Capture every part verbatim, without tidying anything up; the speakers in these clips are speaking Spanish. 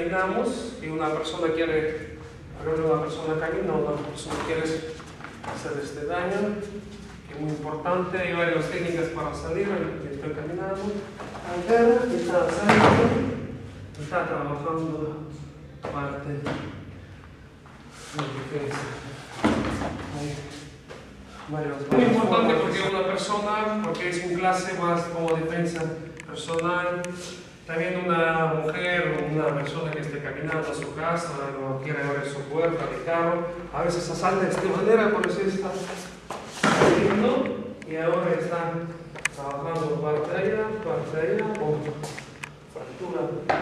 caminamos y una persona quiere, una persona camina, una persona quiere hacer este daño, que es muy importante. Hay varias técnicas para salir. Estoy caminando, altera, está saliendo, está trabajando parte de defensa. Es muy importante porque una persona, porque es un clase más como defensa personal. También una mujer o una persona que esté caminando a su casa, no quiere abrir su puerta de carro, a veces asalta de esta manera, por eso está saliendo y ahora está trabajando parte de allá, parte de allá, o fractura.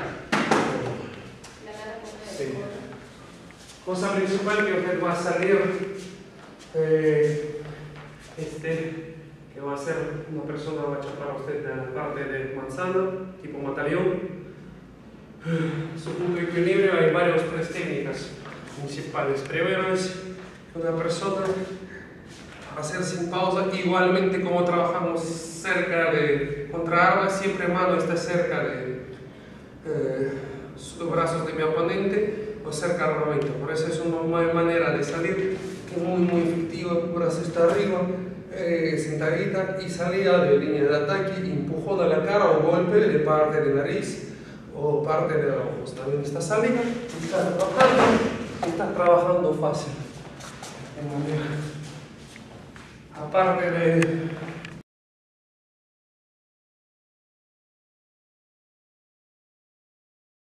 Sí. Cosa principal que usted va a salir, eh, este, que va a ser una persona, va a chapar a usted de la parte de manzana, tipo mataleón. Su punto de equilibrio, hay varias tres técnicas principales. Primero es una persona hacer sin pausa, igualmente como trabajamos cerca de contra armas, siempre mano está cerca de eh, los brazos de mi oponente o cerca del armamento. Por eso es una manera de salir que es muy muy efectiva. El brazo está arriba, eh, sentadita y salida de línea de ataque, empujón a la cara o golpe de parte de nariz o parte de los ojos. También está salida, está trabajando, está trabajando fácil. Aparte de